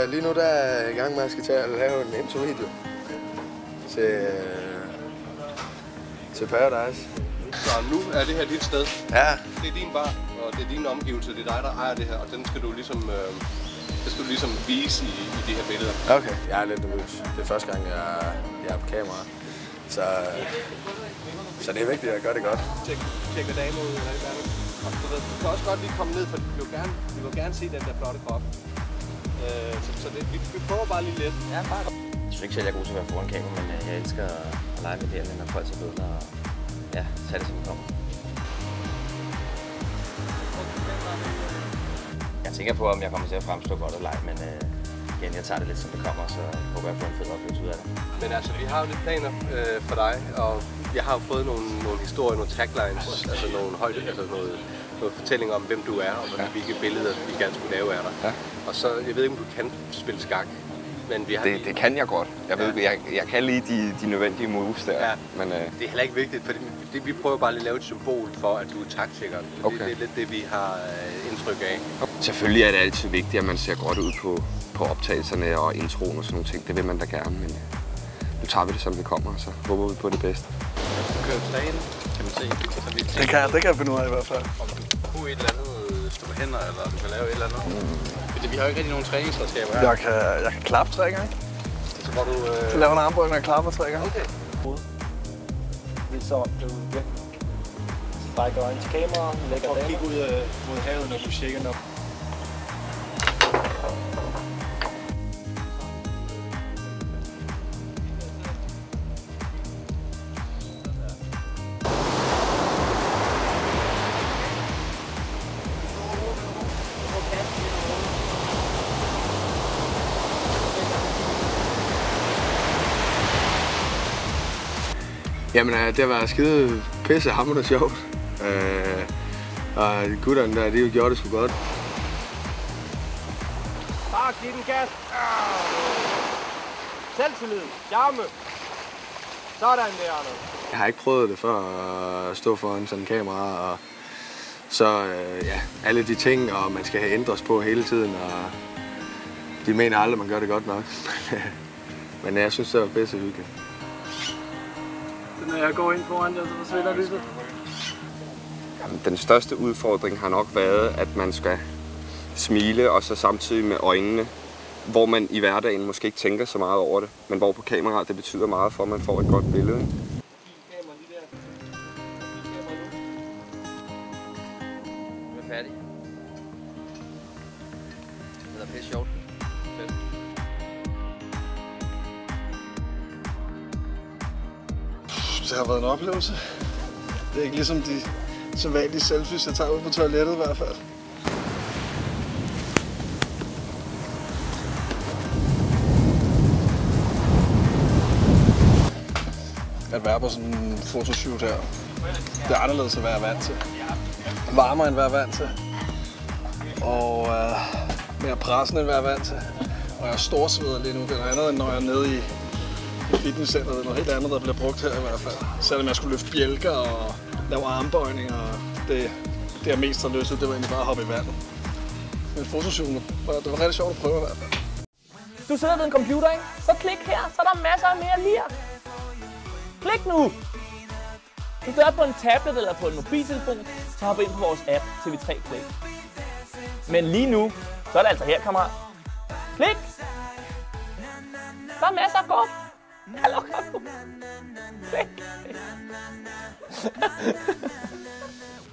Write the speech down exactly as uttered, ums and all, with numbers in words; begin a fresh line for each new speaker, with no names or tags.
lige nu der er jeg i gang med at skal til at lave en intro-video til, til Paradise.
Så nu er det her dit sted.
Ja.
Det er din bar, og det er dine omgivelser. Det er dig, der ejer det her, og den skal du ligesom, øh, det skal du ligesom vise i, i de her billeder.
Okay, jeg er lidt nervøs. Det er første gang, jeg, jeg er på kamera. Så, så det er vigtigt, at jeg gør det godt.
Tjek, tjekker damer ud eller et eller andet. Du, ved, du kan også godt lige komme ned, for vi vil gerne, vi vil gerne se den der flotte krop. Øh, så så det, vi, vi prøver bare lige lidt.
Ja, bare. Jeg synes ikke selv, jeg er god til at være foran kamera, men jeg elsker at lege med det her, når folk tager billeder og ja, tage det som det kommer. Jeg tænker på, om jeg kommer til at fremstå godt og lege, men øh, igen, jeg tager det lidt som det kommer, så jeg håber, jeg får en fed oplevelse ud af det.
Men altså, vi har jo lidt planer øh, for dig, og jeg har jo fået nogle, nogle historier, nogle taglines, altså nogle højde, altså noget, noget fortælling om, hvem du er, og ja. hvilke billeder vi gerne skulle lave af dig. Ja. Og så, jeg ved ikke, om du kan spille skak, men vi har
det,
lige...
det kan jeg godt. Jeg, ved, ja. jeg, jeg kan lige de, de nødvendige moves der.
Ja.
Men, øh...
det er heller ikke vigtigt, for det, vi prøver bare lige at lave et symbol for, at du er taktikkeren.
Okay.
Det, det er lidt det, vi har øh, indtryk af.
Selvfølgelig er det altid vigtigt, at man ser godt ud på, på optagelserne og introen og sådan nogle ting. Det vil man da gerne, men nu tager vi det, som det kommer, og så håber vi på det bedste.
Du kan jo træne, kan man se. Så vi
det, kan jeg, det kan jeg finde ud af i hvert fald.
Om du kunne et eller andet stå med hænder, eller du kan lave et eller andet. Mm. Fordi vi har jo ikke rigtig nogen træningsredskaber her.
Jeg kan, jeg kan klappe tre gange.
Så hvor du... Øh...
Så laver en armbøjning, når jeg klapper tre gange.
Okay.
Det er så, du strækker øjnene til kameraet, lægger den.
Kig ud mod havet, når du tjekker den op.
Jamen, det har været skide pisse hammerende sjovt. Øh, og gutterne der, de har gjort det sgu godt.
Bare giv den gas. Selvtillid. Charme. Sådan der, Arnold.
Jeg har ikke prøvet det før at stå foran sådan en kamera. Og så øh, ja, alle de ting, og man skal have ændres på hele tiden. Og de mener aldrig, at man gør det godt nok. Men jeg synes, det var pisse hyggeligt.
Når jeg går ind foran dig, så forsvinder lyset.
Jamen, den største udfordring har nok været, at man skal smile, og så samtidig med øjnene, hvor man i hverdagen måske ikke tænker så meget over det, men hvor på kamera det betyder meget for, at man får et godt billede.
Nu er færdig. Det er pisse sjovt. Fedt.
Det har været en oplevelse. Det er ikke ligesom de sædvanlige selfies, jeg tager ud på toilettet i hvert fald. At være på sådan en fotoshoot her, det er anderledes at være vant til. Varmere end være vant til. Og øh, mere pressende end være vant til. Og jeg er storsveder lige nu. Det er noget andet, end når jeg er nede i fitnesscenteret. Det er noget helt andet, der bliver brugt her i hvert fald. Selvom jeg skulle løfte bjælker og lave armbøjninger. Det, det jeg mest har lyst til, det var egentlig bare at hoppe i vandet. Men fotoshooten, det var rigtig sjovt at prøve i hvert fald.
Du sidder ved en computer, ikke? Så klik her, så er der masser af mere lir. Klik nu! Hvis du er på en tablet eller på en mobiltelefon, så hop ind på vores app T V tre Play. Men lige nu, så er det altså her, kammerat. Klik! Der er masser af godt. Hallo, kom nu. Klik!